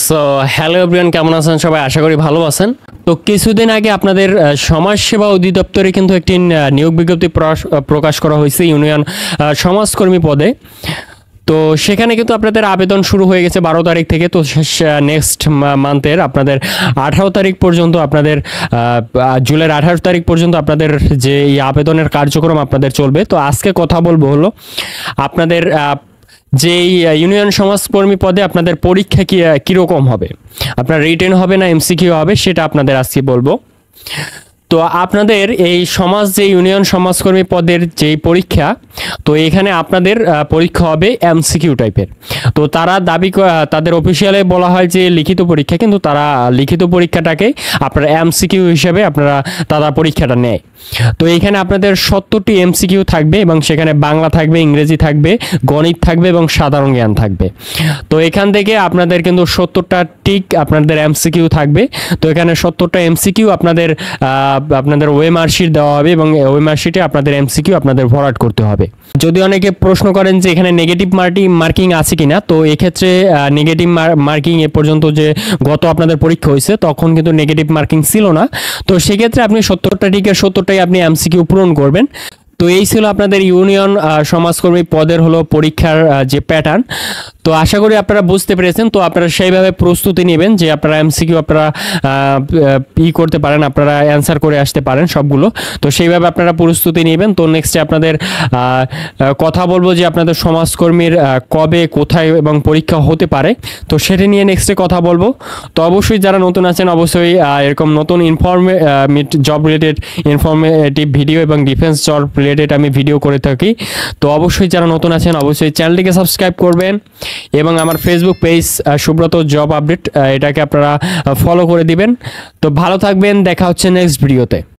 So hello everyone, কেমন আছেন সবাই? আশা করি ভালো আছেন। তো কিছুদিন আগে আপনাদের সমাজসেবা অধিদপ্তরে কিন্তু একটি নিয়োগ বিজ্ঞপ্তি প্রকাশ করা হয়েছে ইউনিয়ন সমাজকর্মী পদে। তো সেখানে কিন্তু আপনাদের আবেদন শুরু হয়ে গেছে 12 তারিখ থেকে। তো নেক্সট মান্থের আপনাদের 18 তারিখ পর্যন্ত, আপনাদের জুলাইয়ের 18 তারিখ পর্যন্ত আপনাদের যে এই আবেদনের কার্যক্রম আপনাদের চলবে। তো আজকে কথা বলবো হলো আপনাদের যে ইউনিয়ন সমাজকর্মী পদে আপনাদের পরীক্ষা কীরকম হবে, আপনার রিটেন হবে না এমসিকিউ হবে, সেটা আপনাদের আজকে বলবো। তো আপনাদের এই যে ইউনিয়ন সমাজকর্মী পদের যেই পরীক্ষা, তো এখানে আপনাদের পরীক্ষা হবে এমসিকিউ টাইপের। তো তারা তাদের অফিসিয়ালে বলা হয় যে লিখিত পরীক্ষা, কিন্তু তারা লিখিত পরীক্ষাটাকে আপনারা এমসিকিউ হিসেবে তারা পরীক্ষাটা নেয়। তো এইখানে আপনাদের 70টি এমসিকিউ থাকবে এবং সেখানে বাংলা থাকবে, ইংরেজি থাকবে, গণিত থাকবে এবং সাধারণ জ্ঞান থাকবে। তো এখান থেকে আপনাদের কিন্তু 70টা টিক আপনাদের এমসিকিউ থাকবে। তো এখানে 70টা এমসিকিউ আপনাদের ওয়ে মার্কশিট দেওয়া হবে এবং ওয়ে মার্কশিটে আপনাদের এমসিকিউ আপনাদের ফরওয়ার্ড করতে হবে। যদি অনেকে প্রশ্ন করেন যে এখানে নেগেটিভ মার্কিং আছে কিনা, তো এক্ষেত্রে নেগেটিভ মার্কিং এ পর্যন্ত যে গত আপনাদের পরীক্ষা হয়েছে তখন কিন্তু নেগেটিভ মার্কিং ছিল না। তো সেক্ষেত্রে আপনি 70টা টিকের 70টাই আপনি এমসিকিউ পূরণ করবেন। তো এই ছিল আপনাদের ইউনিয়ন সমাজকর্মী পদের হলো পরীক্ষার যে প্যাটার্ন। তো আশা করি আপনারা বুঝতে পেরেছেন। তো আপনারা সেইভাবে প্রস্তুতি নেবেন যে আপনারা এমসিকিউ আপনারা করতে পারেন, আপনারা অ্যান্সার করে আসতে পারেন সবগুলো। তো সেইভাবে আপনারা প্রস্তুতি নেবেন। তো নেক্সটে আপনাদের কথা বলবো যে আপনাদের সমাজকর্মীর কবে, কোথায় এবং পরীক্ষা হতে পারে, তো সেটা নিয়ে নেক্সটে কথা বলবো। তো অবশ্যই যারা নতুন আছেন অবশ্যই এরকম নতুন জব রিলেটেড ইনফরমেটিভ ভিডিও এবং ডিফেন্স জব রিলেটেড আমি ভিডিও করে থাকি। তো অবশ্যই যারা নতুন আছেন অবশ্যই চ্যানেলটিকে সাবস্ক্রাইব করবেন এবং আমার Facebook page Subrata job update, এটাকে আপনারা ফলো করে দিবেন। তো ভালো থাকবেন, দেখা হচ্ছে নেক্সট ভিডিওতে।